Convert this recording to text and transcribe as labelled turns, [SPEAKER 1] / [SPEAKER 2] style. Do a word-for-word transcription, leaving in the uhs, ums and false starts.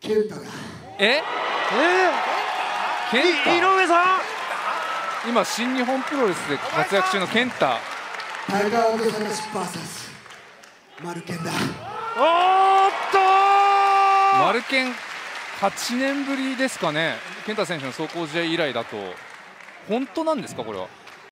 [SPEAKER 1] ケンタだ。
[SPEAKER 2] ええー、ケンタ、
[SPEAKER 3] 井上さん、
[SPEAKER 2] 今新日本プロレスで活躍中のケンタ。
[SPEAKER 1] タイガー・オブ・サラシ ブイエス マルケンだ。
[SPEAKER 3] おーっとー、
[SPEAKER 2] マルケンはちねんぶりですかね。ケンタ選手の壮行試合以来だと。本当なんですかこれは。